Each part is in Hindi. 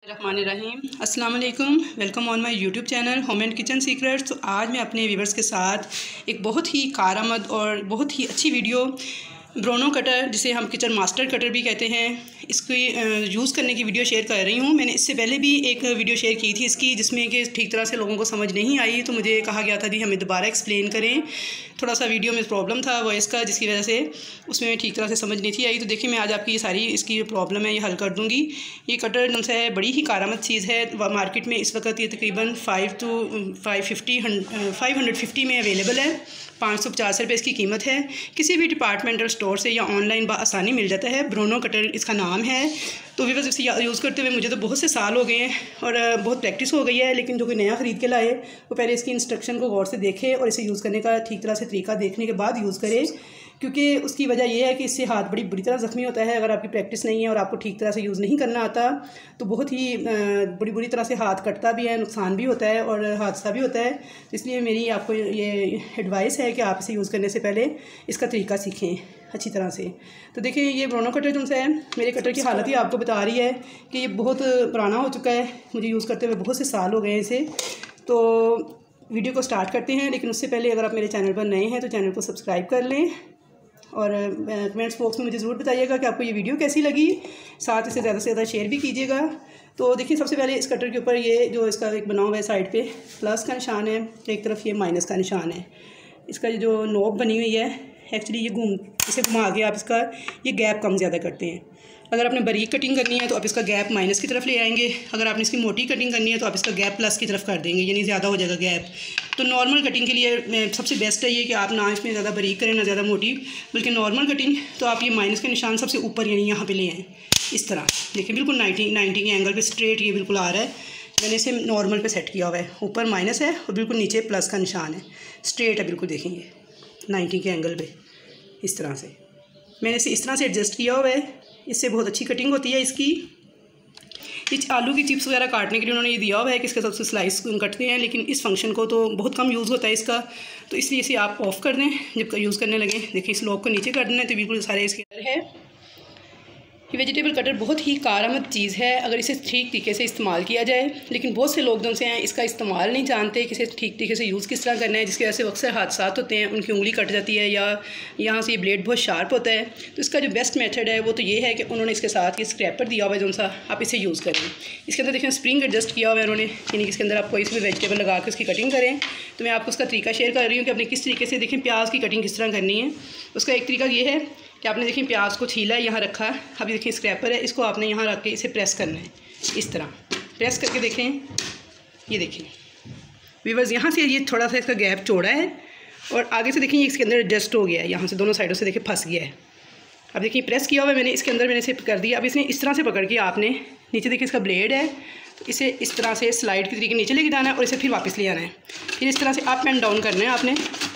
रहीम अस्सलाम वालेकुम। Welcome on my YouTube channel home and kitchen secrets. तो आज मैं अपने व्यूवर्स के साथ एक बहुत ही कारआमद और बहुत ही अच्छी वीडियो ब्रोनो कटर, जिसे हम किचन मास्टर कटर भी कहते हैं, इसकी यूज़ करने की वीडियो शेयर कर रही हूँ। मैंने इससे पहले भी एक वीडियो शेयर की थी इसकी, जिसमें कि ठीक तरह से लोगों को समझ नहीं आई, तो मुझे कहा गया था कि हमें दोबारा एक्सप्लेन करें। थोड़ा सा वीडियो में प्रॉब्लम था वॉइस का, जिसकी वजह से उसमें ठीक तरह से समझ नहीं थी आई। तो देखिए, मैं आज आपकी ये सारी इसकी जो प्रॉब्लम है ये हल कर दूँगी। ये कटर जो है बड़ी ही कारआमद चीज़ है। मार्केट में इस वक्त ये तकरीबन 550 में अवेलेबल है। 550 रुपये इसकी कीमत है। किसी भी डिपार्टमेंटल स्टोर से या ऑनलाइन आसानी मिल जाता है। ब्रोनो कटर इसका नाम है। तो भी बस इसे यूज़ करते हुए मुझे तो बहुत से साल हो गए हैं और बहुत प्रैक्टिस हो गई है। लेकिन जो कोई नया ख़रीद के लाए वो पहले इसकी इंस्ट्रक्शन को गौर से देखे और इसे यूज़ करने का ठीक तरह से तरीका देखने के बाद यूज़ करे, क्योंकि उसकी वजह यह है कि इससे हाथ बड़ी बुरी तरह ज़ख्मी होता है। अगर आपकी प्रैक्टिस नहीं है और आपको ठीक तरह से यूज़ नहीं करना आता तो बहुत ही बड़ी बुरी तरह से हाथ कटता भी है, नुकसान भी होता है और हादसा भी होता है। इसलिए मेरी आपको ये एडवाइस है कि आप इसे यूज़ करने से पहले इसका तरीका सीखें अच्छी तरह से। तो देखिए, ये ब्रोनो कटर जो है, मेरे कटर की हालत ही आपको बता रही है कि ये बहुत पुराना हो चुका है। मुझे यूज़ करते हुए बहुत से साल हो गए हैं इसे। तो वीडियो को स्टार्ट करते हैं, लेकिन उससे पहले अगर आप मेरे चैनल पर नए हैं तो चैनल को सब्सक्राइब कर लें और कमेंट्स बॉक्स में मुझे ज़रूर बताइएगा कि आपको ये वीडियो कैसी लगी। साथ इसे ज़्यादा से ज़्यादा शेयर भी कीजिएगा। तो देखिए, सबसे पहले इस कटर के ऊपर ये जो इसका एक बना हुआ है साइड पे प्लस का निशान है, एक तरफ ये माइनस का निशान है। इसका जो नोब बनी हुई है, एक्चुअली ये इसे घुमा के आप इसका ये गैप कम ज़्यादा करते हैं। अगर आपने बारीक कटिंग करनी है तो आप इसका गैप माइनस की तरफ ले आएंगे। अगर आपने इसकी मोटी कटिंग करनी है तो आप इसका गैप प्लस की तरफ कर देंगे, यानी ज़्यादा हो जाएगा गैप। तो नॉर्मल कटिंग के लिए सबसे बेस्ट है ये कि आप ना इसमें ज़्यादा बारीक करें ना ज़्यादा मोटी, बल्कि नॉर्मल कटिंग। तो आप ये माइनस का निशान सबसे ऊपर यानी यहाँ पे ले आएँ इस तरह। देखिए, बिल्कुल 90 के एंगल पे स्ट्रेट ये बिल्कुल आ रहा है। मैंने इसे नॉर्मल पे सेट किया हुआ है। ऊपर माइनस है और बिल्कुल नीचे प्लस का निशान है। स्ट्रेट है बिल्कुल, देखेंगे 90 के एंगल पे इस तरह से मैंने इसे इस तरह से एडजस्ट किया हुआ है। इससे बहुत अच्छी कटिंग होती है इसकी। इस आलू की चिप्स वगैरह काटने के लिए उन्होंने ये दिया हुआ है कि इसके सबसे स्लाइस कटते हैं, लेकिन इस फंक्शन को तो बहुत कम यूज़ होता है इसका। तो इसलिए इसे आप ऑफ़ कर दें जब यूज़ करने लगे। देखिए, इस लॉक को नीचे कर देना है तो बिल्कुल सारे इसके अंदर है। ये वेजिटेबल कटर बहुत ही कारआमद चीज़ है अगर इसे ठीक तरीके से इस्तेमाल किया जाए। लेकिन बहुत से लोग जो से हैं इसका इस्तेमाल नहीं जानते कि इसे ठीक तरीके से यूज़ किस तरह करना है, जिसकी वजह से अक्सर हादसा होते हैं। उनकी उंगली कट जाती है या यहाँ से ये ब्लेड बहुत शार्प होता है। तो इसका जो बेस्ट मेथड है वो तो ये है कि उन्होंने इसके साथ ये स्क्रैपर दिया हुआ है जो सा, आप इसे यूज़ करें। इसके अंदर देखिए स्प्रिंग एडजस्ट किया हुआ है उन्होंने, यानी कि इसके अंदर आप कोई सी भी वेजिटेबल लगा के उसकी कटिंग करें। तो मैं आपको उसका तरीका शेयर कर रही हूँ कि आपने किस तरीके से देखें प्याज की कटिंग किस तरह करनी है। उसका एक तरीका ये है कि आपने देखिए प्याज को छीला है, यहाँ रखा है। अभी देखिए स्क्रैपर है, इसको आपने यहाँ रख के इसे प्रेस करना है इस तरह। प्रेस करके देखें, ये देखिए व्यूअर्स, यहाँ से ये थोड़ा सा इसका गैप चौड़ा है और आगे से देखिए ये इसके अंदर एडजस्ट हो गया है। यहाँ से दोनों साइडों से देखिए फंस गया है। अब देखिए प्रेस किया हुआ है मैंने, इसके अंदर मैंने इसे कर दिया। अब इसने इस तरह से पकड़ के आपने नीचे देखिए इसका ब्लेड है, तो इसे इस तरह से स्लाइड के तरीके नीचे लेके जाना है और इसे फिर वापस ले आना है। फिर इस तरह से अप एंड डाउन करना है आपने।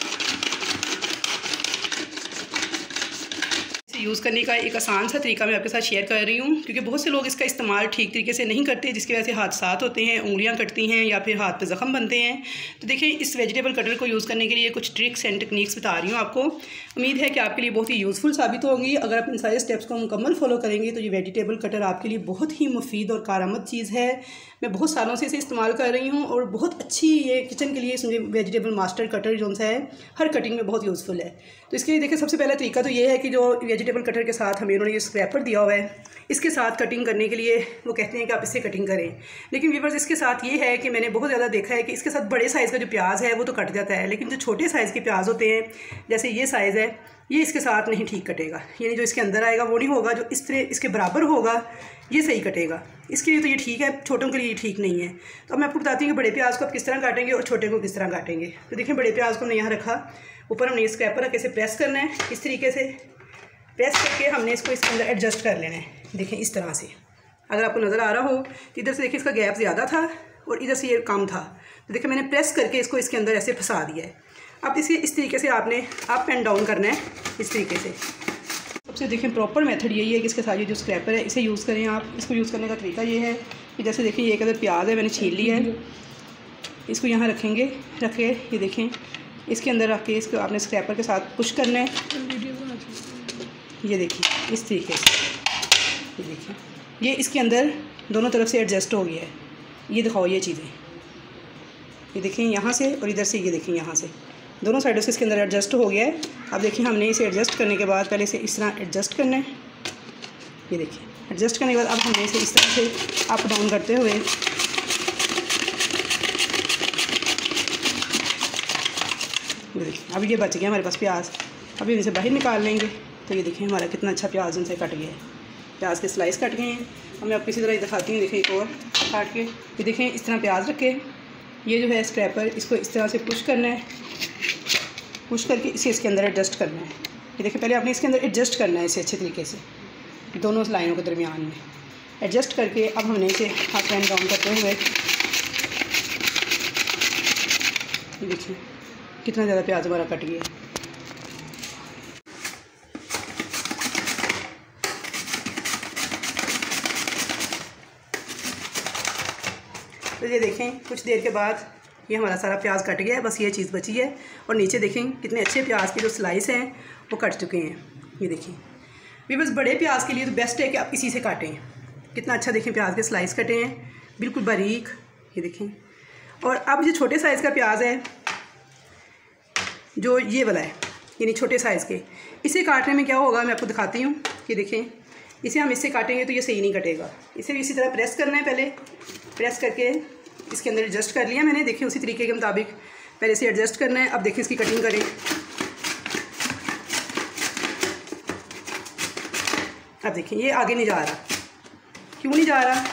यूज़ करने का एक आसान सा तरीका मैं आपके साथ शेयर कर रही हूँ, क्योंकि बहुत से लोग इसका इस्तेमाल ठीक तरीके से नहीं करते, जिसकी वजह से हादसा होते हैं, उंगलियाँ कटती हैं या फिर हाथ पे ज़ख़म बनते हैं। तो देखिए, इस वेजिटेबल कटर को यूज़ करने के लिए कुछ ट्रिक्स एंड टेक्निक्स बता रही हूँ आपको। उम्मीद है कि आपके लिए बहुत ही यूज़फुल साबित होंगी। अगर आप इन सारे स्टेप्स को मुकम्मल फॉलो करेंगे तो ये वेजिटेबल कटर आपके लिए बहुत ही मुफीद और कारआमद चीज़ है। मैं बहुत सालों से इसे इस्तेमाल कर रही हूँ और बहुत अच्छी ये किचन के लिए समझे वेजिटेबल मास्टर कटर जो है हर कटिंग में बहुत यूज़फुल है। तो इसके लिए देखिए, सबसे पहला तरीका तो ये है कि जो वेजिटेबल कटर के साथ हमें उन्होंने ये स्क्रैपर दिया हुआ है, इसके साथ कटिंग करने के लिए वो कहते हैं कि आप इससे कटिंग करें। लेकिन व्यूअर्स, इसके साथ ये है कि मैंने बहुत ज़्यादा देखा है कि इसके साथ बड़े साइज़ का जो प्याज है वो तो कट जाता है, लेकिन जो छोटे साइज़ के प्याज होते हैं, जैसे ये साइज़ है, ये इसके साथ नहीं ठीक कटेगा। यानी जो इसके अंदर आएगा वो नहीं होगा, जो इस तरह इसके बराबर होगा ये सही कटेगा। इसके लिए तो ये ठीक है, छोटों के लिए ये ठीक नहीं है। तो अब मैं आपको बताती हूँ कि बड़े प्याज को आप किस तरह काटेंगे और छोटे को किस तरह काटेंगे। तो देखिए, बड़े प्याज को हमने यहाँ रखा, ऊपर हमने स्क्रैपर रख के इसे प्रेस करना है। इस तरीके से प्रेस करके हमने इसको इसके अंदर एडजस्ट कर लेना है। देखिए इस तरह से, अगर आपको नज़र आ रहा हो तो इधर से देखिए इसका गैप ज़्यादा था और इधर से ये कम था। तो देखिए मैंने प्रेस करके इसको इसके अंदर ऐसे फंसा दिया है। अब इसे इस तरीके से आपने अप एंड डाउन करना है इस तरीके से। सबसे देखें प्रॉपर मेथड यही है कि इसके साथ ये जो स्क्रैपर है इसे यूज़ करें आप। इसको यूज़ करने का तरीका ये है कि जैसे देखिए एक अदर प्याज है मैंने छील लिया है, इसको यहाँ रखेंगे, रख के ये देखें इसके अंदर रख के इसको आपने स्क्रैपर के साथ पुश करना है। ये देखिए इस तरीके से, ये देखिए ये इसके अंदर दोनों तरफ से एडजस्ट हो गया है। ये दिखाओ ये चीज़ें, ये देखें यहाँ से और इधर से, ये देखें यहाँ से दोनों साइडों से इसके अंदर एडजस्ट हो गया है। अब देखिए हमने इसे एडजस्ट करने के बाद पहले से इस तरह एडजस्ट करना है। ये देखिए एडजस्ट करने के बाद अब हमने इसे इस तरह से अप डाउन करते हुए ये देखिए अब ये बच गया हमारे पास प्याज। अभी इनसे बाहर निकाल लेंगे। तो ये देखिए हमारा कितना अच्छा प्याज उनसे कट गया है। प्याज के स्लाइस कट गए हैं। अब मैं आपको इसी तरह दिखाती हूँ। देखिए एक और काट के, ये देखें इस तरह प्याज रखे। ये जो है स्क्रैपर, इसको इस तरह से पुश करना है, पुश करके इसे इसके अंदर एडजस्ट करना है। ये देखिए पहले आपने इसके अंदर एडजस्ट करना है इसे अच्छे तरीके से दोनों लाइनों के दरमियान में एडजस्ट करके अब हमने इसे हाथ एंड डाउन करते हुए देखिए कितना ज़्यादा प्याज हमारा कट गया। तो ये देखें कुछ देर के बाद ये हमारा सारा प्याज कट गया है। बस ये चीज़ बची है। और नीचे देखें कितने अच्छे प्याज के जो स्लाइस हैं वो कट चुके हैं। ये देखिए भी बस बड़े प्याज के लिए तो बेस्ट है कि आप इसी से काटें। कितना अच्छा देखें प्याज के स्लाइस कटे हैं बिल्कुल बारीक। ये देखें। और अब जो छोटे साइज़ का प्याज है जो ये वाला है यानी छोटे साइज़ के, इसे काटने में क्या होगा मैं आपको दिखाती हूँ। कि देखें इसे हम इससे काटेंगे तो ये सही नहीं कटेगा। इसे भी इसी तरह प्रेस करना है। पहले प्रेस करके इसके अंदर एडजस्ट कर लिया मैंने। देखिए उसी तरीके के मुताबिक पहले से एडजस्ट करना है। अब देखिए इसकी कटिंग करें। अब देखिए ये आगे नहीं जा रहा। क्यों नहीं जा रहा?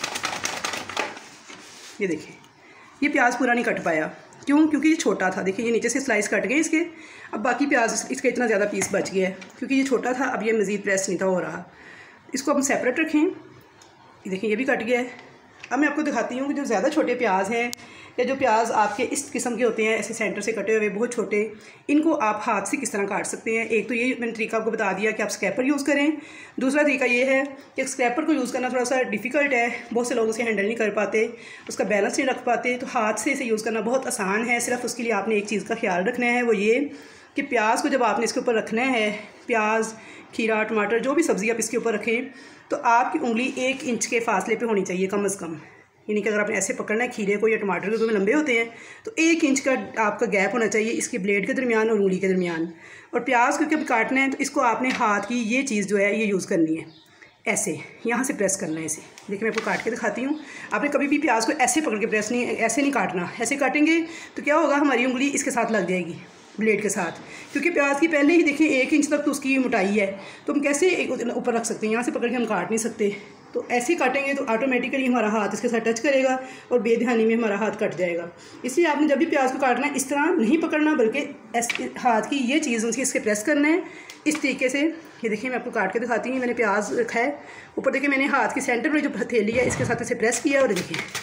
ये देखिए ये प्याज पूरा नहीं कट पाया। क्यों? क्योंकि ये छोटा था। देखिए ये नीचे से स्लाइस कट गए इसके। अब बाकी प्याज इसका इतना ज़्यादा पीस बच गया है क्योंकि ये छोटा था। अब ये मज़ीद प्रेस नहीं था हो रहा। इसको हम सेपरेट रखें। ये देखिए ये भी कट गया है। अब मैं आपको दिखाती हूँ कि जो ज़्यादा छोटे प्याज हैं या जो प्याज आपके इस किस्म के होते हैं ऐसे सेंटर से कटे हुए बहुत छोटे, इनको आप हाथ से किस तरह काट सकते हैं। एक तो ये मैंने तरीका आपको बता दिया कि आप स्क्रैपर यूज़ करें। दूसरा तरीका ये है कि स्क्रैपर को यूज़ करना थोड़ा सा डिफ़िकल्ट है, बहुत से लोग उसे हैंडल नहीं कर पाते, उसका बैलेंस नहीं रख पाते। तो हाथ से इसे यूज़ करना बहुत आसान है। सिर्फ उसके लिए आपने एक चीज़ का ख्याल रखना है, वो ये कि प्याज को जब आपने इसके ऊपर रखना है, प्याज खीरा टमाटर जो भी सब्ज़ी आप इसके ऊपर रखें, तो आपकी उंगली 1 इंच के फासले पे होनी चाहिए कम से कम। यानी कि अगर आपने ऐसे पकड़ना है खीरे को या टमाटर को, जो लंबे होते हैं, तो 1 इंच का आपका गैप होना चाहिए इसके ब्लेड के दरमियान और उंगली के दरमियान। और प्याज क्योंकि अब काटना है तो इसको आपने हाथ की ये चीज़ जो है ये यूज़ करनी है। ऐसे यहाँ से प्रेस करना है इसे। देखिए मैं आपको काट के दिखाती हूँ। आपने कभी भी प्याज को ऐसे पकड़ के प्रेस नहीं, ऐसे नहीं काटना। ऐसे काटेंगे तो क्या होगा, हमारी उंगली इसके साथ लग जाएगी ब्लेड के साथ, क्योंकि प्याज की पहले ही देखिए 1 इंच तक तो उसकी मोटाई है। तो हम कैसे ऊपर रख सकते हैं? यहाँ से पकड़ के हम काट नहीं सकते। तो ऐसे काटेंगे तो ऑटोमेटिकली हमारा हाथ इसके साथ टच करेगा और बेध्यानी में हमारा हाथ कट जाएगा। इसलिए आपने जब भी प्याज को काटना है इस तरह नहीं पकड़ना, बल्कि हाथ की ये चीज़ उसकी इसके प्रेस करना है इस तरीके से। ये देखिए मैं आपको काट के दिखाती हूँ। मैंने प्याज रखा है ऊपर, देखिए मैंने हाथ की सेंटर में जो हथेली है इसके साथ इसे प्रेस किया और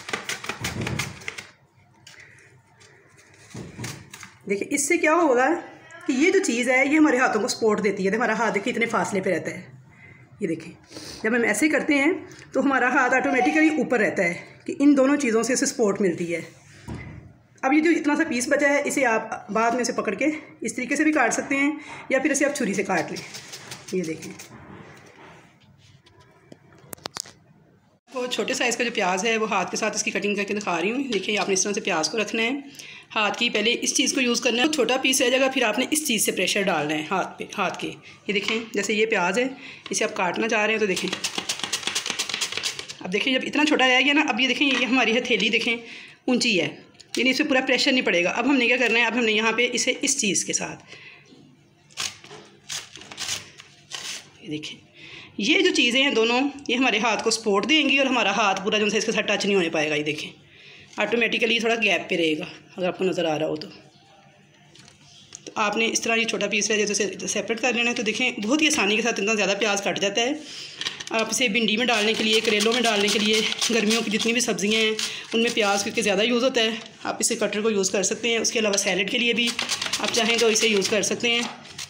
देखिए इससे क्या होगा कि ये जो चीज़ है ये हमारे हाथों को सपोर्ट देती है। हमारा हाथ देखिए इतने फासले पे रहता है। ये देखें जब हम ऐसे करते हैं तो हमारा हाथ ऑटोमेटिकली ऊपर रहता है कि इन दोनों चीज़ों से इसे सपोर्ट मिलती है। अब ये जो इतना सा पीस बचा है इसे आप बाद में इसे पकड़ के इस तरीके से भी काट सकते हैं या फिर इसे आप छुरी से काट लें। ये देखें वो छोटे साइज़ का जो प्याज है वो हाथ के साथ इसकी कटिंग करके दिखा रही हूँ। देखिए आपने इस तरह से प्याज को रखना है, हाथ की पहले इस चीज़ को यूज़ करना है, छोटा पीस रह जाएगा, फिर आपने इस चीज़ से प्रेशर डालना है हाथ पे, हाथ के। ये देखें जैसे ये प्याज है इसे आप काटना चाह रहे हैं तो देखें, अब देखिए जब इतना छोटा रह गया ना, अब ये देखें ये हमारी हथेली देखें ऊंची है, यानी इस पर पूरा प्रेशर नहीं पड़ेगा। अब हमने क्या करना है, अब हमने यहाँ पे इसे इस चीज़ के साथ, ये देखें ये जो चीज़ें हैं दोनों ये हमारे हाथ को सपोर्ट देंगी और हमारा हाथ पूरा जो है इसके साथ टच नहीं होने पाएगा। ये देखें ऑटोमेटिकली थोड़ा गैप पे रहेगा अगर आपको नज़र आ रहा हो तो आपने इस तरह ये छोटा पीस है जैसे सेपरेट कर लेना है। तो देखें बहुत ही आसानी के साथ इतना ज़्यादा प्याज कट जाता है। आप इसे भिंडी में डालने के लिए, करेलों में डालने के लिए, गर्मियों की जितनी भी सब्ज़ियाँ हैं उनमें प्याज क्योंकि ज़्यादा यूज़ होता है, आप इसे कटर को यूज़ कर सकते हैं। उसके अलावा सैलड के लिए भी आप चाहें तो इसे यूज़ कर सकते हैं।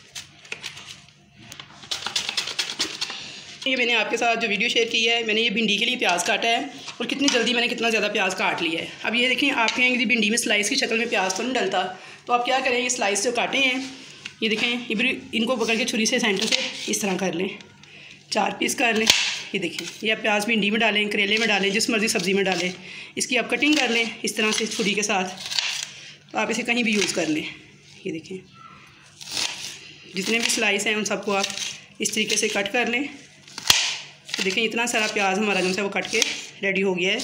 ये मैंने आपके साथ जो वीडियो शेयर की है, मैंने ये भिंडी के लिए प्याज काटा है और कितनी जल्दी मैंने कितना ज़्यादा प्याज काट लिया है। अब ये देखें आप कहेंगे कि भिंडी में स्लाइस की शक्ल में प्याज तो नहीं डलता, तो आप क्या करें, ये स्लाइस जो काटे हैं ये देखें इनको पकड़ के छुरी से सेंटर से इस तरह कर लें, 4 पीस कर लें। ये देखिए, ये आप प्याज भिंडी में डालें, करेले में डालें, जिस मर्ज़ी सब्ज़ी में डालें। इसकी आप कटिंग कर लें इस तरह से छुरी के साथ, तो आप इसे कहीं भी यूज़ कर लें। ये देखिए, जितने भी स्लाइस हैं उन सबको आप इस तरीके से कट कर लें। तो देखें इतना सारा प्याज हमारा जो है वो कट के रेडी हो गया है।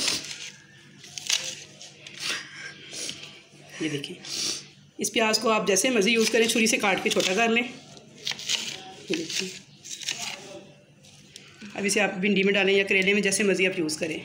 ये देखिए, इस प्याज को आप जैसे मर्ज़ी यूज़ करें, छुरी से काट के छोटा कर लें। ये देखिए, अब इसे आप भिंडी में डालें या करेले में, जैसे मर्ज़ी आप यूज़ करें।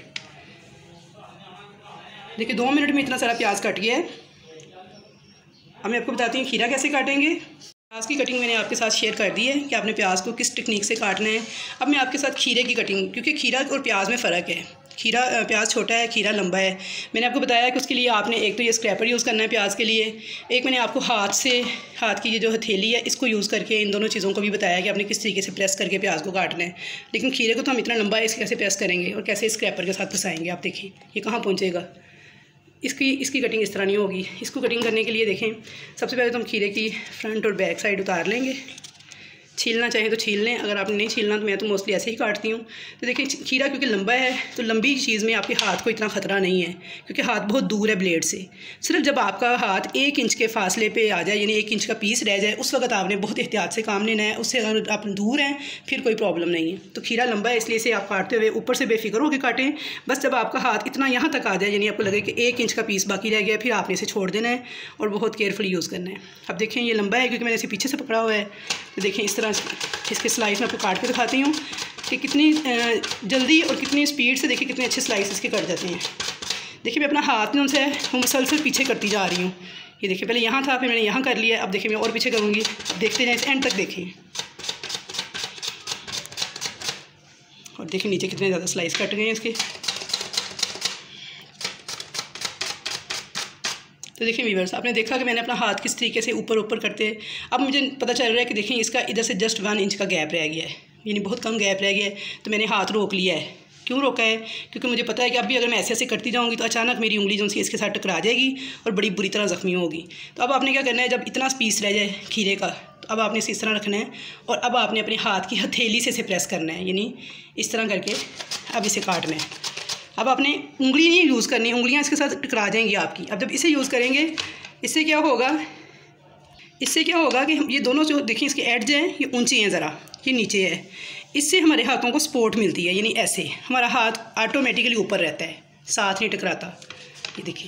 देखिए 2 मिनट में इतना सारा प्याज कट गया है। अब मैं आपको बताती हूँ खीरा कैसे काटेंगे। प्याज की कटिंग मैंने आपके साथ शेयर कर दी है कि आपने प्याज को किस टेक्निक से काटना है। अब मैं आपके साथ खीरे की कटिंग, क्योंकि खीरा और प्याज में फ़र्क है। खीरा प्याज छोटा है, खीरा लंबा है। मैंने आपको बताया कि उसके लिए आपने एक तो ये स्क्रैपर यूज़ करना है प्याज के लिए, एक मैंने आपको हाथ की ये जो हथेली है इसको यूज़ करके इन दोनों चीज़ों को भी बताया कि आपने किस तरीके से प्रेस करके प्याज को काटना है। लेकिन खीरे को तो हम इतना लंबा है, इसे कैसे प्रेस करेंगे और कैसे स्क्रैपर के साथ घुसाएँगे। आप देखिए ये कहाँ पहुँचेगा। इसकी कटिंग इस तरह नहीं होगी। इसको कटिंग करने के लिए देखें, सबसे पहले तो हम खीरे की फ्रंट और बैक साइड उतार लेंगे। छीलना चाहें तो छील लें, अगर आपने नहीं छीलना तो मैं तो मोस्टली ऐसे ही काटती हूँ। तो देखिए खीरा क्योंकि लंबा है तो लंबी चीज़ में आपके हाथ को इतना ख़तरा नहीं है, क्योंकि हाथ बहुत दूर है ब्लेड से। सिर्फ जब आपका हाथ 1 इंच के फासले पे आ जाए, यानी 1 इंच का पीस रह जाए, उस वक्त आपने बहुत एहतियात से काम लेना है। उससे अगर आप दूर हैं फिर कोई प्रॉब्लम नहीं है। तो खीरा लंबा है इसलिए इसे आप काटते हुए ऊपर से बेफिक्र होकर काटें। बस जब आपका हाथ इतना यहाँ तक आ जाए, यानी आपको लगे कि 1 इंच का पीस बाकी रह गया, फिर आपने इसे छोड़ देना है और बहुत केयरफुली यूज़ करना है। अब देखें ये लंबा है क्योंकि मैंने इसे पीछे से पकड़ा हुआ है। तो देखें इस तरह इसके स्लाइस में आपको काट के दिखाती हूँ कि कितनी जल्दी और कितनी स्पीड से देखिए कितने अच्छे स्लाइस इसके कट जाते हैं। देखिए मैं अपना हाथ में से वो मुसलसल पीछे करती जा रही हूँ। ये देखिए पहले यहाँ था, फिर मैंने यहाँ कर लिया। अब देखिए मैं और पीछे करूँगी। देखते जाएँ, एंड तक देखिए और देखिए नीचे कितने ज़्यादा स्लाइस कट गए हैं इसके। तो देखिए व्यूअर्स, आपने देखा कि मैंने अपना हाथ किस तरीके से ऊपर करते, अब मुझे पता चल रहा है कि देखिए इसका इधर से जस्ट 1 इंच का गैप रह गया है, यानी बहुत कम गैप रह गया है। तो मैंने हाथ रोक लिया है। क्यों रोका है? क्योंकि मुझे पता है कि अभी अगर मैं ऐसे करती जाऊँगी तो अचानक मेरी उंगली जो सी इसके साथ टकरा जाएगी और बड़ी बुरी तरह ज़ख्मी होगी। तो अब आपने क्या करना है, जब इतना पीस रह जाए खीरे का तो अब आपने इसे इस तरह रखना है और अब आपने अपने हाथ की हथेली से इसे प्रेस करना है, यानी इस तरह करके अब इसे काटना है। अब आपने उंगली नहीं यूज़ करनी, उंगलियां इसके साथ टकरा जाएंगी आपकी। अब जब इसे यूज़ करेंगे इससे क्या होगा कि ये दोनों जो देखिए इसके एड्ज हैं ये ऊंची हैं, ज़रा ये नीचे है। इससे हमारे हाथों को सपोर्ट मिलती है, यानी ऐसे हमारा हाथ ऑटोमेटिकली ऊपर रहता है, साथ नहीं टकराता। ये देखिए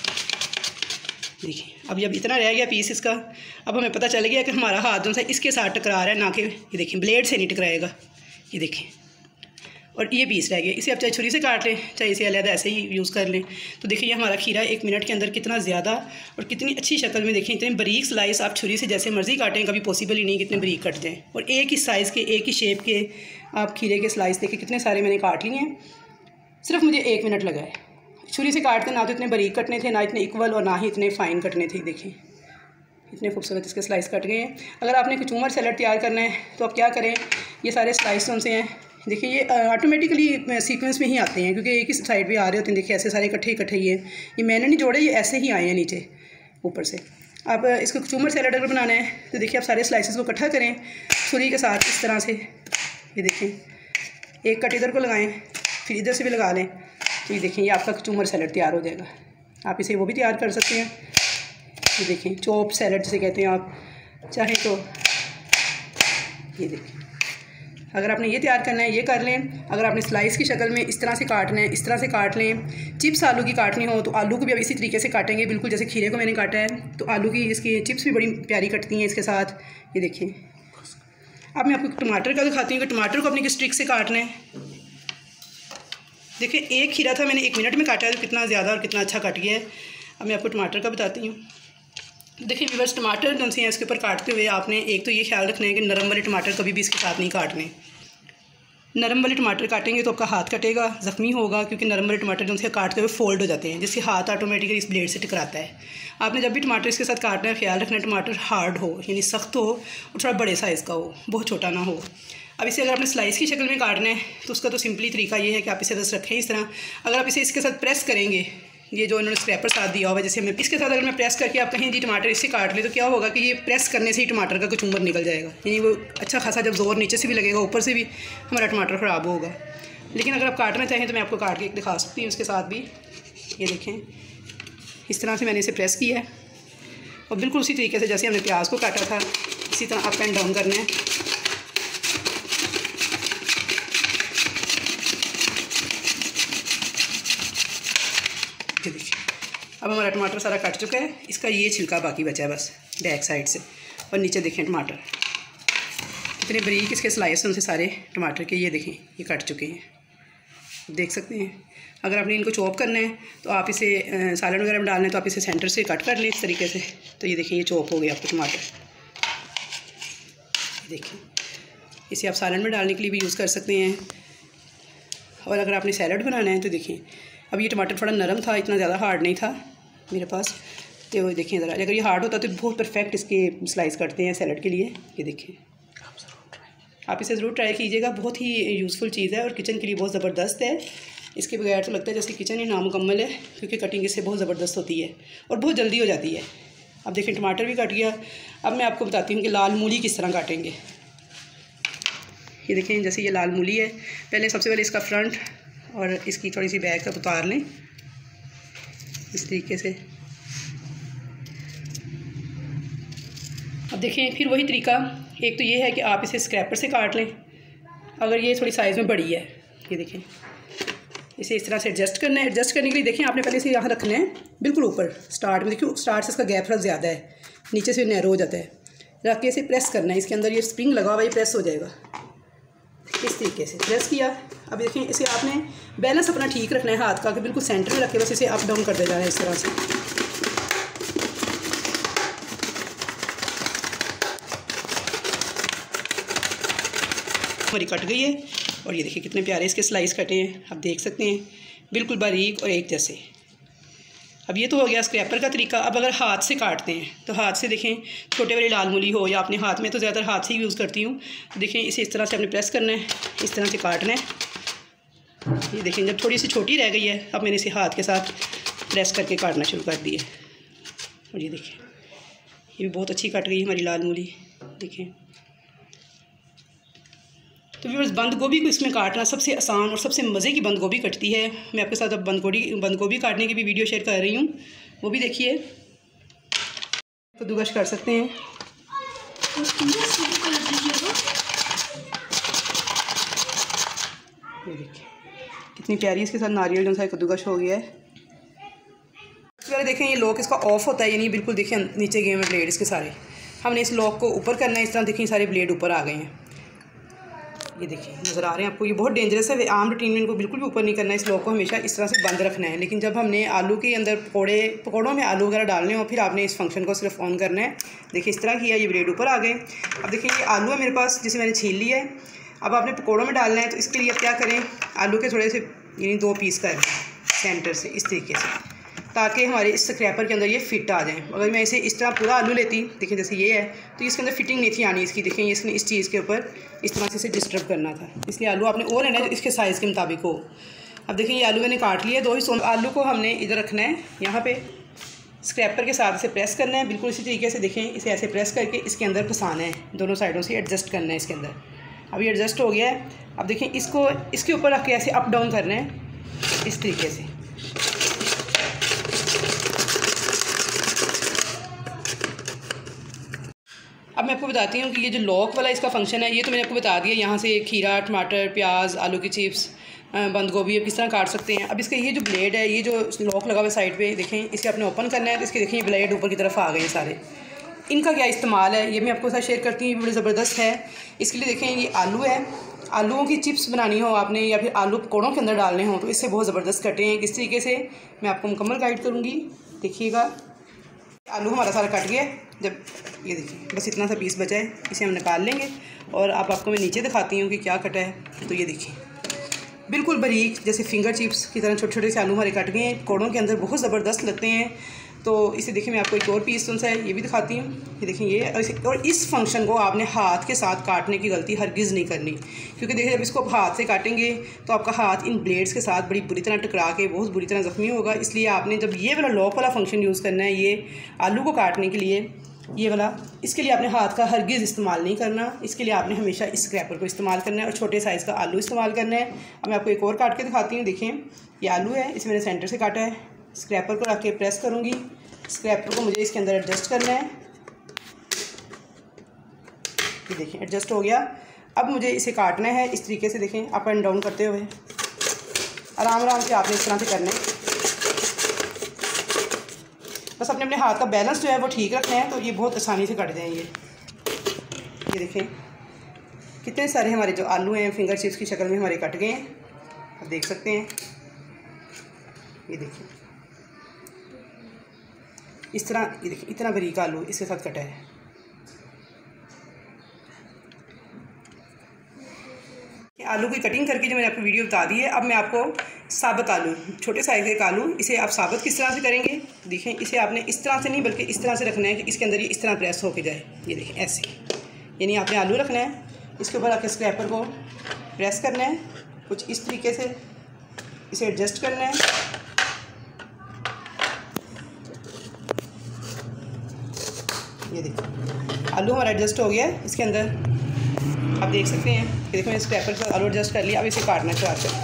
अब जब इतना रह गया पीस इसका, अब हमें पता चल गया कि हमारा हाथ जो है इसके साथ टकरा रहा है, ना कि ये देखिए ब्लेड से नहीं टकराएगा। ये देखिए और ये पीस रह गया। इसे आप चाहे छुरी से काट लें, चाहे इसे अलग ऐसे ही यूज़ कर लें। तो देखिए ये हमारा खीरा 1 मिनट के अंदर कितना ज़्यादा और कितनी अच्छी शक्ल में, देखिए इतने बारीक स्लाइस आप छुरी से जैसे मर्ज़ी काटें, कभी पॉसिबल ही नहीं कितने बारीक कट जाएँ। और एक ही साइज़ के, एक ही शेप के आप खीरे के स्लाइस देखिए कितने सारे मैंने काट लिए हैं। सिर्फ मुझे 1 मिनट लगा है। छुरी से काटते ना तो इतने बारीक कटने थे, ना इतने इक्वल और ना ही इतने फ़ाइन कटने थे। देखिए इतने खूबसूरत इसके स्लाइस कट गए हैं। अगर आपने कचूमर सैलड तैयार करना है तो आप क्या करें, ये सारे स्लाइस उनसे हैं, देखिए ये ऑटोमेटिकली सीक्वेंस में ही आते हैं, क्योंकि एक ही साइड पे आ रहे होते हैं। देखिए ऐसे सारे इकट्ठे ये मैंने नहीं जोड़े, ये ऐसे ही आए हैं नीचे ऊपर से। आप इसको कचूमर सैलड अगर बनाना है तो देखिए आप सारे स्लाइसेस को इकट्ठा करें छुरी के साथ इस तरह से। ये देखें एक कट इधर को लगाएं, फिर इधर से भी लगा लें, तो ये देखें ये आपका कचूमर सैलड तैयार हो जाएगा। आप इसे वो भी तैयार कर सकते हैं। ये देखें चॉप सैलड जिसे कहते हैं आप चाहें तो। ये देखें अगर आपने ये तैयार करना है ये कर लें। अगर आपने स्लाइस की शक्ल में इस तरह से काटना है इस तरह से काट लें। चिप्स आलू की काटनी हो तो आलू को भी अब इसी तरीके से काटेंगे, बिल्कुल जैसे खीरे को मैंने काटा है। तो आलू की इसकी चिप्स भी बड़ी प्यारी कटती हैं इसके साथ। ये देखिए अब मैं आपको टमाटर का दिखाती हूँ कि टमाटर को अपनी किस ट्रिक से काटना है। देखिए एक खीरा था मैंने 1 मिनट में काटा है, तो कितना ज़्यादा और कितना अच्छा कट गया है। अब मैं आपको टमाटर का बताती हूँ। देखिए व्यूअर्स, टमाटर जो से हैं इसके ऊपर काटते हुए आपने एक तो ये ख्याल रखना है कि नरम वाले टमाटर कभी भी इसके साथ नहीं काटने। नरम वाले टमाटर काटेंगे तो आपका हाथ कटेगा, ज़ख्मी होगा, क्योंकि नरम वाले टमाटर जो से काटते हुए फोल्ड हो जाते हैं, जिससे हाथ ऑटोमेटिकली इस ब्लेड से टकराता है। आपने जब भी टमाटर इसके साथ काटना है ख्याल रखना है टमाटर हार्ड हो, यानी सख्त हो और थोड़ा बड़े साइज़ का हो, बहुत छोटा ना हो। अब इसे अगर आपने स्लाइस की शक्ल में काटना है तो उसका तो सिंपली तरीका ये है कि आप इसे बस रखें इस तरह। अगर आप इसे इसके साथ प्रेस करेंगे, ये जो इन्होंने स्क्रैपर साथ दिया हुआ है, जैसे मैं इसके साथ अगर मैं प्रेस करके आप कहीं जी टमाटर इससे काट ले तो क्या होगा कि ये प्रेस करने से ही टमाटर का कुछ उम्र निकल जाएगा, यानी वो अच्छा खासा जब ज़ोर नीचे से भी लगेगा ऊपर से भी हमारा टमाटर ख़राब होगा। लेकिन अगर आप काटना चाहें तो मैं आपको काट के दिखा सकती हूँ उसके साथ भी। ये देखें, इस तरह से मैंने इसे प्रेस किया है और बिल्कुल उसी तरीके से जैसे हमने प्याज को काटा था इसी तरह अप एंड डाउन करना है। ये देखिए, अब हमारा टमाटर सारा कट चुका है, इसका ये छिलका बाकी बचा है बस बैक साइड से। और नीचे देखें टमाटर कितने बारीक इसके स्लाइस उनसे सारे टमाटर के, ये देखें ये कट चुके हैं, देख सकते हैं। अगर आपने इनको चॉप करना है तो आप इसे सालन वगैरह में डालना है तो आप इसे सेंटर से कट कर लें इस तरीके से। तो ये देखिए ये चॉप हो गया आपको टमाटर। देखिए इसे आप सालन में डालने के लिए भी यूज़ कर सकते हैं। और अगर आपने सैलड बनाना है तो देखिए, अब ये टमाटर थोड़ा नरम था, इतना ज़्यादा हार्ड नहीं था मेरे पास, तो वो देखिए ज़रा, अगर ये हार्ड होता तो बहुत परफेक्ट इसके स्लाइस कटते हैं सैलड के लिए। ये देखिए, आप इसे ज़रूर ट्राई कीजिएगा, बहुत ही यूज़फुल चीज़ है और किचन के लिए बहुत ज़बरदस्त है। इसके बगैर तो लगता है जैसे किचन ही नामुकम्मल है, क्योंकि कटिंग इससे बहुत ज़बरदस्त होती है और बहुत जल्दी हो जाती है। अब देखिए टमाटर भी कट गया। अब मैं आपको बताती हूँ कि लाल मूली किस तरह काटेंगे। ये देखें, जैसे ये लाल मूली है, पहले सबसे पहले इसका फ्रंट और इसकी थोड़ी सी बैक तक उतार लें इस तरीके से। अब देखें फिर वही तरीका, एक तो ये है कि आप इसे स्क्रैपर से काट लें अगर ये थोड़ी साइज़ में बड़ी है। ये देखें, इसे इस तरह से एडजस्ट करना है। एडजस्ट करने के लिए देखें आपने पहले इसे यहाँ रखना है बिल्कुल ऊपर स्टार्ट में। देखिए स्टार्ट से इसका गैप थोड़ा ज़्यादा है, नीचे से नैरो हो जाता है। रख के इसे प्रेस करना है, इसके अंदर ये स्प्रिंग लगा हुआ ये प्रेस हो जाएगा इस तरीके से। प्रेस किया। अब देखिए इसे आपने बैलेंस अपना ठीक रखना है हाथ का, कि बिल्कुल सेंटर में रख के बस इसे अप डाउन करते जाना है इस तरह से। हमारी कट गई है और ये देखिए कितने प्यारे इसके स्लाइस कटे हैं, आप देख सकते हैं बिल्कुल बारीक और एक जैसे। अब ये तो हो गया स्क्रैपर का तरीका। अब अगर हाथ से काटते हैं तो हाथ से देखें, छोटे वाली लाल मूली हो या अपने हाथ में, तो ज़्यादातर हाथ से ही यूज़ करती हूँ। तो देखें इसे इस तरह से आपने प्रेस करना है, इस तरह से काटना है। ये देखें जब थोड़ी सी छोटी रह गई है, अब मैंने इसे हाथ के साथ प्रेस करके काटना शुरू कर दिया। और ये देखें ये भी बहुत अच्छी कट गई हमारी लाल मूली। देखें तो व्यूअर्स, बंद गोभी को इसमें काटना सबसे आसान और सबसे मज़े की बंद गोभी कटती है। मैं आपके साथ अब बंद गोभी काटने की भी वीडियो शेयर कर रही हूँ, वो भी देखिए। कद्दूकस कर सकते हैं। ये देखिए कितनी प्यारी इसके साथ नारियल जो सा कद्दूकस हो गया है। अगर देखें ये लॉक इसका ऑफ होता है, यानी बिल्कुल देखिए नीचे गए हुए ब्लेड इसके सारे। हमने इस लॉक को ऊपर करना है, इस तरह देखिए सारे ब्लेड ऊपर आ गए हैं। ये देखिए नज़र आ रहे हैं आपको, ये बहुत डेंजरस है। आम रूटीन में इनको बिल्कुल भी ऊपर नहीं करना है, इस लॉक को हमेशा इस तरह से बंद रखना है। लेकिन जब हमने आलू के अंदर पकौड़ों में आलू वगैरह डालने हो, फिर आपने इस फंक्शन को सिर्फ ऑन करना है। देखिए इस तरह किया, ये ब्रेड ऊपर आ गए। अब देखिए ये आलू है मेरे पास जिसे मैंने छील लिया है। अब आपने पकौड़ों में डालना है, तो इसके लिए क्या करें, आलू के थोड़े से यानी 2 पीस कर सेंटर से इस तरीके से, ताकि हमारे इस स्क्रैपर के अंदर ये फिट आ जाए। अगर मैं इसे इस तरह पूरा आलू लेती, देखिए जैसे ये है, तो इसके अंदर फिटिंग नहीं थी आनी इसकी। देखिए इसने इस चीज़ के ऊपर इस तरह से इसे डिस्टर्ब करना था, इसलिए आलू आपने और लेना है जो इसके साइज़ के मुताबिक हो। अब देखिए ये आलू मैंने काट लिया 2 हिस्सों में। आलू को हमने इधर रखना है, यहाँ पे स्क्रैपर के साथ इसे प्रेस करना है बिल्कुल इसी तरीके से। देखें इसे ऐसे प्रेस करके इसके अंदर फंसाना है, दोनों साइडों से एडजस्ट करना है इसके अंदर। अब ये एडजस्ट हो गया है। अब देखें इसको इसके ऊपर रख के ऐसे अप डाउन करना है इस तरीके से। अब मैं आपको बताती हूँ कि ये जो लॉक वाला इसका फंक्शन है, ये तो मैंने आपको बता दिया। यहाँ से खीरा, टमाटर, प्याज, आलू की चिप्स, बंद गोभी अब किस तरह काट सकते हैं। अब इसका ये जो ब्लेड है, ये जो लॉक लगा हुआ है साइड पे, देखें इसे आपने ओपन करना है, तो इसके देखें ये ब्लेड ऊपर की तरफ आ गए सारे। इनका क्या इस्तेमाल है ये मैं आपको साथ शेयर करती हूँ, बड़ी ज़बरदस्त है। इसके लिए देखें ये आलू है, आलूओं की चिप्स बनानी हो आपने या फिर आलू पकौड़ों के अंदर डालने हो, तो इससे बहुत ज़बरदस्त कटे हैं। किस तरीके से मैं आपको मुकम्मल गाइड करूँगी, देखिएगा। आलू हमारा सारा कट गया। जब ये देखिए बस इतना सा पीस बचा है, इसे हम निकाल लेंगे। और अब आपको मैं नीचे दिखाती हूँ कि क्या कटा है। तो ये देखिए बिल्कुल बारीक जैसे फिंगर चिप्स की तरह छोटे छोटे से आलू हमारे कट गए हैं। पकौड़ों के अंदर बहुत ज़बरदस्त लगते हैं, तो इसे देखिए मैं आपको एक और पीस सा है ये भी दिखाती हूँ। ये देखें ये, और इस फंक्शन को आपने हाथ के साथ काटने की गलती हरगिज़ नहीं करनी, क्योंकि देखिए जब इसको आप हाथ से काटेंगे तो आपका हाथ इन ब्लेड्स के साथ बड़ी बुरी तरह टकरा के बहुत बुरी तरह ज़ख्मी होगा। इसलिए आपने जब ये वाला लॉक वाला फंक्शन यूज़ करना है, ये आलू को काटने के लिए ये वाला, इसके लिए आपने हाथ का हरगिज़ इस्तेमाल नहीं करना। इसके लिए आपने हमेशा इस स्क्रैपर को इस्तेमाल करना है और छोटे साइज़ का आलू इस्तेमाल करना है। अब मैं आपको एक और काट के दिखाती हूँ। देखें ये आलू है, इसे मैंने सेंटर से काटा है। स्क्रैपर को रख के प्रेस करूँगी। स्क्रैपर को मुझे इसके अंदर एडजस्ट करना है। ये देखें एडजस्ट हो गया। अब मुझे इसे काटना है इस तरीके से, देखें अप एंड डाउन करते हुए आराम आराम से आपने इस तरह से करना है। बस अपने अपने हाथ का बैलेंस जो है वो ठीक रखना है, तो ये बहुत आसानी से कट जाएंगे। ये देखें कितने सारे हमारे जो आलू हैं फिंगर चिप्स की शक्ल में हमारे कट गए हैं, आप देख सकते हैं। ये देखिए इस तरह, ये देखिए इतना बारीक आलू इसके साथ कटा है। आलू की कटिंग करके जो मैंने आपको वीडियो बता दी है। अब मैं आपको साबुत आलू, छोटे साइज़ के आलू, इसे आप साबुत किस तरह से करेंगे देखें। इसे आपने इस तरह से नहीं बल्कि इस तरह से रखना है कि इसके अंदर ये इस तरह प्रेस होके जाए। ये देखें ऐसे, यानी आपने आलू रखना है, इसके ऊपर आके स्क्रैपर को प्रेस करना है कुछ इस तरीके से, इसे एडजस्ट करना है। ये देखिए आलू हमारा एडजस्ट हो गया है इसके अंदर, आप देख सकते हैं कि देखो मैंने स्क्रैपर से आलू एडजस्ट कर लिया। अब इसे काटना चाहिए।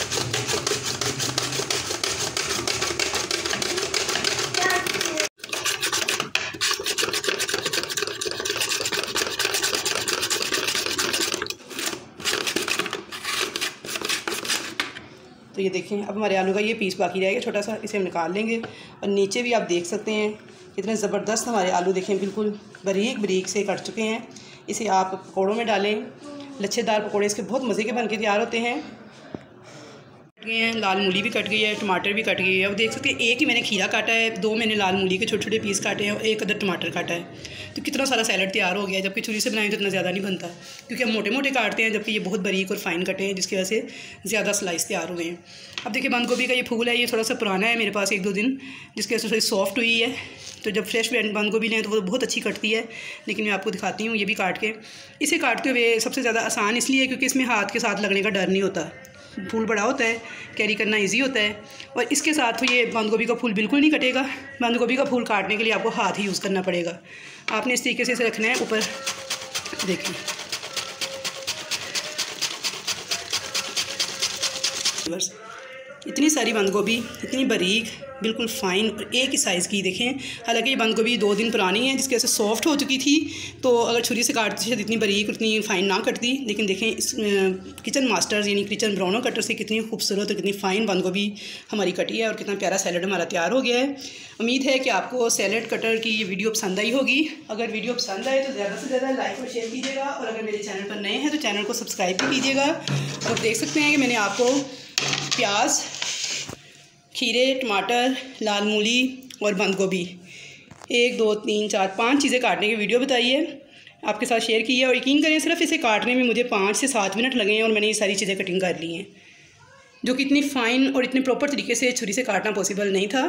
तो ये देखें अब हमारे आलू का ये पीस बाकी रहेगा छोटा सा, इसे हम निकाल लेंगे। और नीचे भी आप देख सकते हैं कितने ज़बरदस्त हमारे आलू देखें बिल्कुल बारीक बारीक से कट चुके हैं। इसे आप पकौड़ों में डालें, लच्छेदार पकौड़े इसके बहुत मज़े के बन के तैयार होते हैं। कट गए हैं, लाल मूली भी कट गई है, टमाटर भी कट गई है। अब देख सकते हैं एक ही मैंने खीरा काटा है, 2 मैंने लाल मूली के छोटे छोटे पीस काटे हैं और 1 अदर टमाटर काटा है। तो कितना सारा सैलड तैयार हो गया है। जबकि छुरी से बनाएं तो इतना ज़्यादा नहीं बनता, क्योंकि हम मोटे मोटे काटते हैं, जबकि ये बहुत बारीक और फाइन कटे हैं, जिसकी वजह से ज़्यादा स्लाइस तैयार हुए हैं। अब देखिए बंद गोभी का ये फूल है, ये थोड़ा सा पुराना है मेरे पास 1-2 दिन, जिसकी वजह से थोड़ी सॉफ्ट हुई है। तो जब फ्रेश बंद गोभी लें तो वो बहुत अच्छी कटती है। लेकिन मैं आपको दिखाती हूँ ये भी काट के। इसे काटते हुए सबसे ज़्यादा आसान इसलिए है क्योंकि इसमें हाथ के साथ लगने का डर नहीं होता, फूल बड़ा होता है, कैरी करना इजी होता है। और इसके साथ तो ये बंद गोभी का फूल बिल्कुल नहीं कटेगा। बंद गोभी का फूल काटने के लिए आपको हाथ ही यूज़ करना पड़ेगा। आपने इस तरीके से इसे रखना है ऊपर, देखिए इतनी सारी बंद गोभी, इतनी बारीक, बिल्कुल फ़ाइन और एक ही साइज़ की। देखें हालांकि ये बंद गोभी 2 दिन पुरानी है, जिसकी वजह से सॉफ्ट हो चुकी थी, तो अगर छुरी से काटती शायद इतनी बारीक इतनी फ़ाइन ना कटती। लेकिन देखें इस किचन मास्टर्स यानी किचन ब्राउनो कटर से कितनी खूबसूरत और कितनी फ़ाइन बंद गोभी हमारी कटी है और कितना प्यारा सैलड हमारा तैयार हो गया है। उम्मीद है कि आपको सैलड कटर की ये वीडियो पसंद आई होगी। अगर वीडियो पसंद आए तो ज़्यादा से ज़्यादा लाइक और शेयर कीजिएगा, और अगर मेरे चैनल पर नए हैं तो चैनल को सब्सक्राइब भी कीजिएगा। और देख सकते हैं कि मैंने आपको प्याज, खीरे, टमाटर, लाल मूली और बंद गोभी 1 2 3 4 5 चीज़ें काटने की वीडियो बताई है, आपके साथ शेयर की है। और यकीन करें सिर्फ इसे काटने में मुझे 5 से 7 मिनट लगे हैं और मैंने ये सारी चीज़ें कटिंग कर ली हैं, जो कि इतनी फ़ाइन और इतने प्रॉपर तरीके से छुरी से काटना पॉसिबल नहीं था।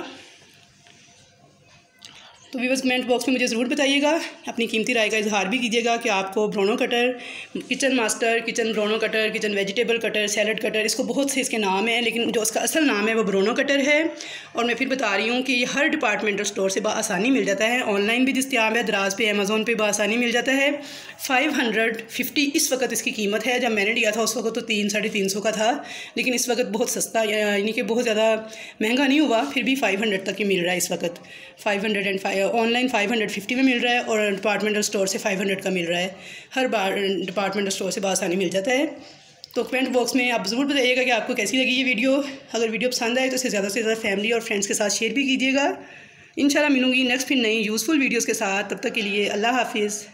तो व्यूअर्स कमेंट बॉक्स में मुझे ज़रूर बताइएगा, अपनी कीमती राय का इजहार भी कीजिएगा कि आपको Brauno cutter, kitchen master, kitchen Brauno cutter, kitchen vegetable cutter, salad cutter, इसको बहुत से इसके नाम हैं, लेकिन जो उसका असल नाम है वो ब्राउनो कटर है। और मैं फिर बता रही हूँ कि ये हर डिपार्टमेंटल स्टोर से बआसानी मिल जाता है, ऑनलाइन भी दस्तियाब है, दराज पे अमेज़ोन पे बआसानी मिल जाता है। 550 इस वक्त इसकी कीमत है। जब मैंने लिया था उस वक्त तो 300-350 का था, लेकिन इस वक्त बहुत सस्ता, यानी कि बहुत ज़्यादा महंगा नहीं हुआ, फिर भी 500 तक ही मिल रहा है इस वक्त। 505 ऑनलाइन 550 में मिल रहा है और डिपार्टमेंटल स्टोर से 500 का मिल रहा है। हर बार डिपार्टमेंटल स्टोर से बआसानी मिल जाता है। तो कमेंट बॉक्स में आप ज़रूर बताइएगा कि आपको कैसी लगी ये वीडियो। अगर वीडियो पसंद आए तो इसे ज़्यादा से ज़्यादा फैमिली और फ्रेंड्स के साथ शेयर भी कीजिएगा। इंशाल्लाह मिलूँगी नेक्स्ट फिर नई यूज़फुल वीडियोज़ के साथ। तब तक के लिए अल्लाह हाफिज़।